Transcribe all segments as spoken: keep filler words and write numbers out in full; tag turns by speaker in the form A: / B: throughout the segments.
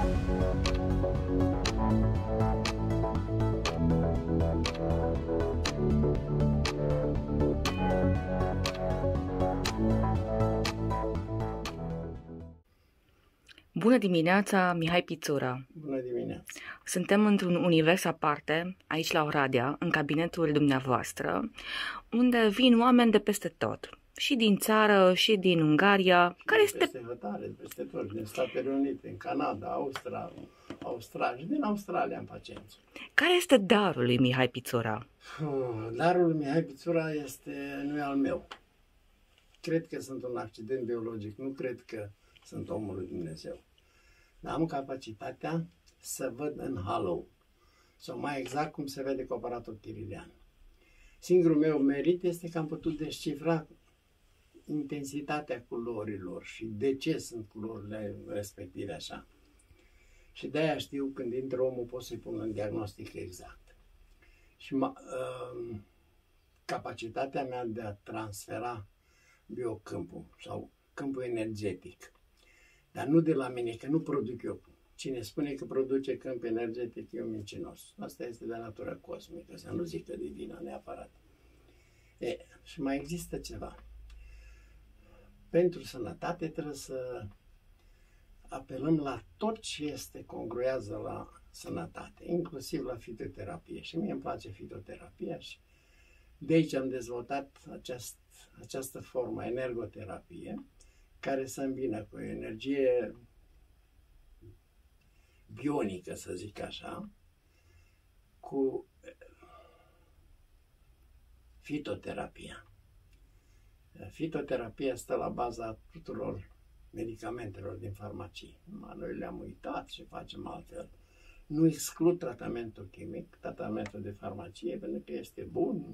A: Bună dimineața, Mihai Pițura!
B: Bună dimineața!
A: Suntem într-un univers aparte, aici la Oradea, în cabinetul dumneavoastră, unde vin oameni de peste tot. Și din țară, și din Ungaria. Care este...
B: Peste hotare, peste tot, din Statele Unite, în Canada, Australia, Australia și din Australia în pacienți.
A: Care este darul lui Mihai Pițura?
B: Darul lui Mihai Pițura este, nu e al meu. Cred că sunt un accident biologic, nu cred că sunt omul lui Dumnezeu. Dar am capacitatea să văd în halo, sau mai exact cum se vede cu aparatul chirilian. Singurul meu merit este că am putut descifra intensitatea culorilor și de ce sunt culorile respective așa. Și de-aia știu când intră omul pot să-i pun un diagnostic exact. Și uh, capacitatea mea de a transfera biocâmpul sau câmpul energetic, dar nu de la mine, că nu produc eu. Cine spune că produce câmp energetic e un mincinos. Asta este de natură cosmică, să nu zic că divină neapărat. E, și mai există ceva. Pentru sănătate trebuie să apelăm la tot ce este congruează la sănătate, inclusiv la fitoterapie. Și mie îmi place fitoterapia și de aici am dezvoltat aceast, această formă, energoterapie, care se îmbină cu o energie bionică, să zic așa, cu fitoterapia. Fitoterapia stă la baza tuturor medicamentelor din farmacie. Noi le-am uitat și facem altfel. Nu exclud tratamentul chimic, tratamentul de farmacie, pentru că este bun,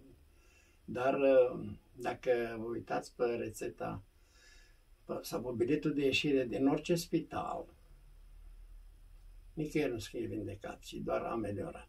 B: dar dacă vă uitați pe rețeta sau pe biletul de ieșire din orice spital, nicăieri nu scrie vindecat, ci doar ameliorat.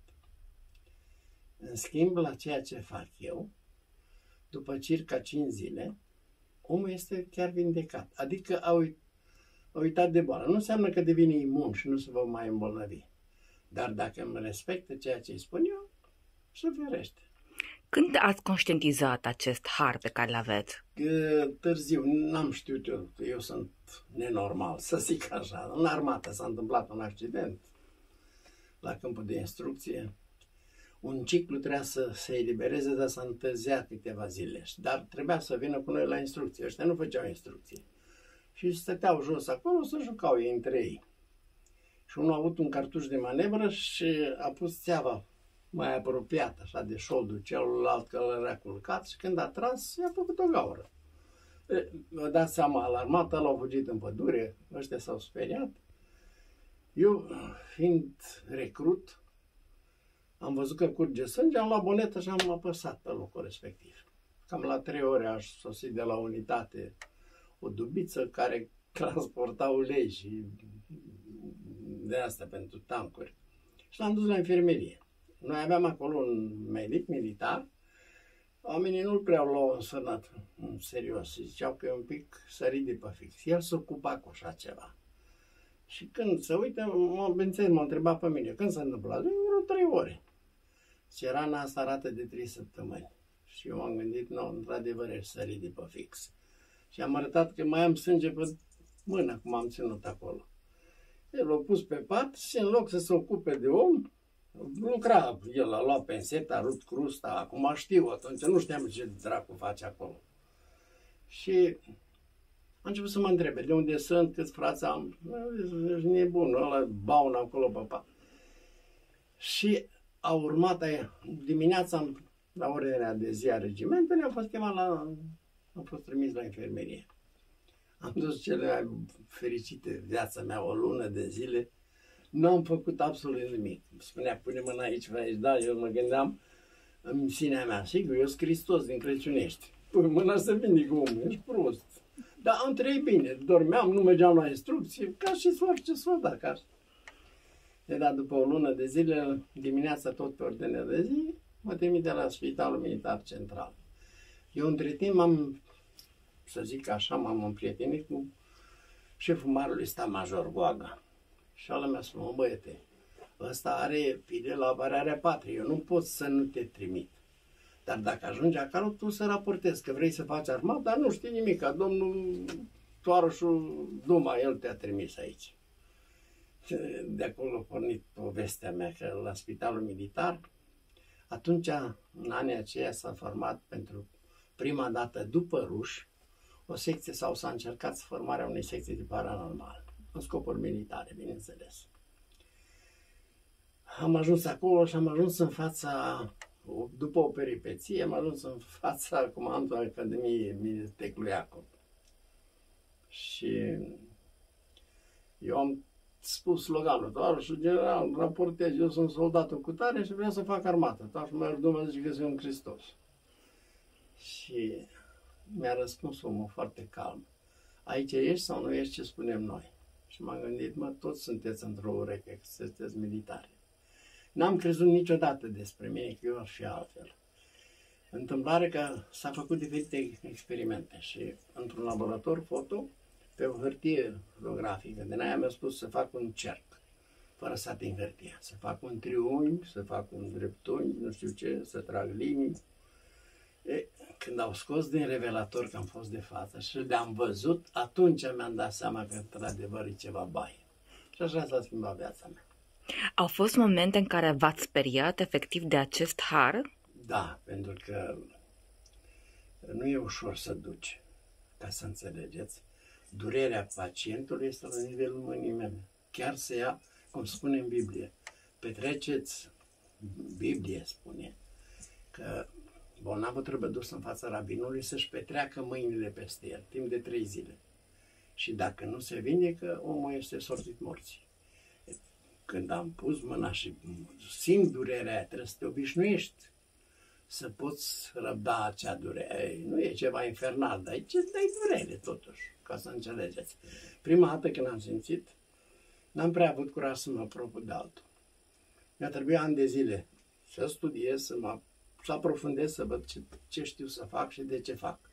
B: În schimb, la ceea ce fac eu, după circa cinci zile, omul este chiar vindecat. Adică a, uit, a uitat de boală. Nu înseamnă că devine imun și nu se va mai îmbolnăvi. Dar dacă îmi respectă ceea ce îi spun eu, se ferește.
A: Când ați conștientizat acest har pe care îl aveți?
B: Că târziu, n-am știut eu, că eu sunt nenormal, să zic așa. În armată s-a întâmplat un accident la câmpul de instrucție. Un ciclu trebuia să se elibereze, dar s-a întârziat câteva zile. Dar trebuia să vină cu noi la instrucție. Ăștia nu făceau instrucții. Și stăteau jos acolo să jucau ei între ei. Și unul a avut un cartuș de manevră și a pus țeava mai apropiată, așa, de șoldul celălalt, că îl era culcat, și când a tras, i-a făcut o gaură. Vă dați seama, alarmat, ăla a fugit în pădure, ăștia s-au speriat. Eu, fiind recrut, am văzut că curge sânge, am luat bonetă și am apăsat pe locul respectiv. Cam la trei ore aș sosi de la unitate o dubiță care transporta ulei și de asta pentru tancuri. Și l-am dus la infirmerie. Noi aveam acolo un medic militar, oamenii nu-l prea luau în sănăt, în serios, ziceau că e un pic sărit de pe fix. El se ocupa cu așa ceva. Și când se uită, mă, mă întreba pe mine, când se întâmplă? Zic, vreo trei ore. Și rana asta arată de trei săptămâni. Și eu m-am gândit, nu, într-adevăr e sărit de pe fix. Și am arătat că mai am sânge pe mână, cum am ținut acolo. El l-a pus pe pat și în loc să se ocupe de om, lucra, el a luat penseta, a rupt crusta, acum știu, atunci nu știam ce dracu face acolo. Și a început să mă întrebe de unde sunt, câți frați am, ești nebun, ăla baună acolo pe pat. Și a urmat aia, dimineața, la ordinea de zi a regimentului, am fost chemat la, am fost trimis la infirmerie. Am dus cele mai fericite viața mea, o lună de zile. Nu am făcut absolut nimic. Spunea, pune mâna aici, aici, da, eu mă gândeam în sinea mea, sigur, eu sunt Hristos din Crăciunești. Pune mâna să vindică omul, ești prost. Dar am trăit bine, dormeam, nu mergeam la instrucție, ca și orice soldat acasă. De dat după o lună de zile, dimineața tot pe ordine de zi, mă trimite la Spitalul Militar Central. Eu între timp am, să zic așa, m-am împrietenit cu șeful marului stat major Goaga. Și ala mi-a spus, mă, băiete, ăsta are fide la apărarea patriei, eu nu pot să nu te trimit. Dar dacă ajungi acolo, tu să raportezi că vrei să faci armat, dar nu știi nimic, ca domnul toarășul Duma, el te-a trimis aici. De acolo a pornit povestea mea, că la spitalul militar, atunci, în anii aceia, s-a format pentru prima dată după ruși o secție, sau s-a încercat formarea unei secții de paranormal, în scopuri militare, bineînțeles. Am ajuns acolo și am ajuns în fața, după o peripeție, am ajuns în fața comandului Academiei Militecului Iacov. Și eu am spus sloganul, toarășul general, raportez, eu sunt soldatul cu tare și vreau să fac armată. Toarășul meu Dumnezeu zice că sunt un Hristos. Și mi-a răspuns omul foarte calm, aici ești sau nu ești ce spunem noi? Și m-am gândit, mă, toți sunteți într-o ureche, că sunteți militari. N-am crezut niciodată despre mine că eu aș fi altfel. Întâmplare că s-a făcut diferite experimente și într-un laborator foto, pe o hârtie fotografică, din aia mi-a spus să fac un cerc, fără să ating hârtia, să fac un triunghi, să fac un dreptunghi, nu știu ce, să trag linii. E, când au scos din revelator că am fost de față și le-am văzut, atunci mi-am dat seama că într-adevăr e ceva baie. Și așa s-a schimbat viața mea.
A: Au fost momente în care v-ați speriat efectiv de acest har?
B: Da, pentru că nu e ușor să duci, ca să înțelegeți. Durerea pacientului este la nivelul mâinii mele. Chiar să ia, cum spune în Biblie, petreceți, Biblie spune, că bolnavul trebuie dus în fața rabinului să-și petreacă mâinile peste el, timp de trei zile. Și dacă nu se vindecă, omul este sortit morții. Când am pus mâna și simt durerea aia, trebuie să te obișnuiești să poți răbda acea durere. Nu e ceva infernal, dar e ce dai durere totuși, ca să înțelegeți. Prima dată când am simțit, n-am prea avut curaj să mă apropii de altul. Mi-a trebuit ani de zile să studiez, să mă să aprofundez, să văd ce, ce știu să fac și de ce fac.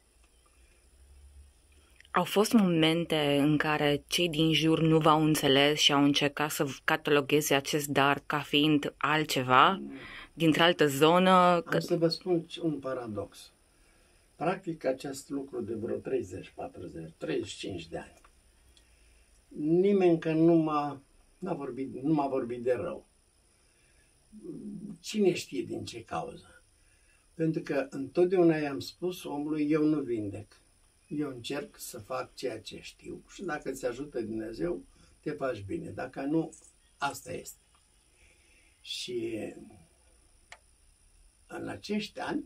A: Au fost momente în care cei din jur nu v-au înțeles și au încercat să catalogheze acest dar ca fiind altceva, dintr-o altă zonă?
B: Am să vă spun un paradox. Practic acest lucru de vreo treizeci, patruzeci, treizeci și cinci de ani. Nimeni încă nu m-a, n-a vorbit, nu m-a vorbit de rău. Cine știe din ce cauză? Pentru că întotdeauna i-am spus omului, eu nu vindec. Eu încerc să fac ceea ce știu și dacă ți ajută Dumnezeu, te faci bine. Dacă nu, asta este. Și în acești ani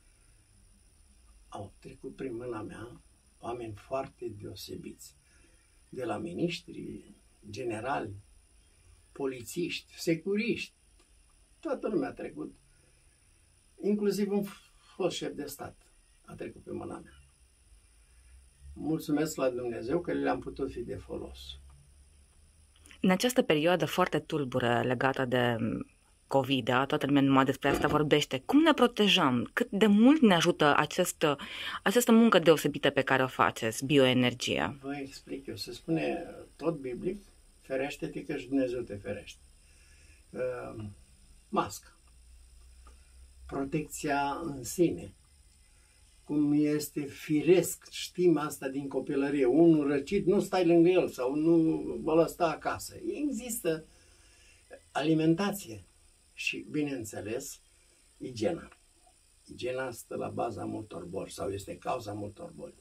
B: au trecut prin mâna mea oameni foarte deosebiți. De la miniștri, generali, polițiști, securiști, toată lumea a trecut. Inclusiv un fost șef de stat a trecut pe mâna mea. Mulțumesc la Dumnezeu că le-am putut fi de folos.
A: În această perioadă foarte tulbură legată de COVID, da? Toată lumea numai despre asta vorbește. Cum ne protejăm? Cât de mult ne ajută această, această muncă deosebită pe care o faceți, bioenergia?
B: Vă explic eu. Se spune tot biblic, ferește-te că și Dumnezeu te ferește. Uh, mască. Protecția în sine. Cum este firesc, știm asta din copilărie, unul răcit, nu stai lângă el sau nu vă lăsa acasă. Există alimentație și, bineînțeles, igiena. Igiena stă la baza multor boli sau este cauza multor boli.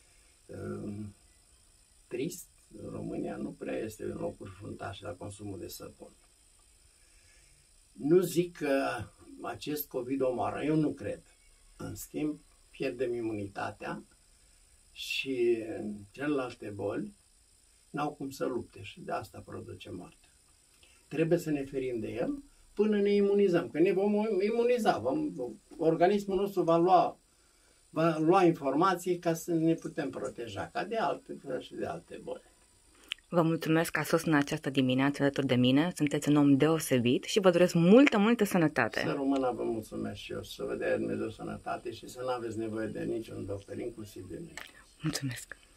B: Trist, România nu prea este în locuri fruntașe la consumul de săpun. Nu zic că acest COVID omoară, eu nu cred. În schimb, pierdem imunitatea și celelalte boli n-au cum să lupte și de asta produce moarte. Trebuie să ne ferim de el până ne imunizăm. Când ne vom imuniza, vom, organismul nostru va lua, va lua informații ca să ne putem proteja, ca de alte și de alte boli.
A: Vă mulțumesc că ați fost în această dimineață alături de mine. Sunteți un om deosebit și vă doresc multă, multă sănătate.
B: Să rămână, vă mulțumesc și eu, să vă dea Dumnezeu sănătate și să nu aveți nevoie de niciun doctor, inclusiv de mine.
A: Mulțumesc!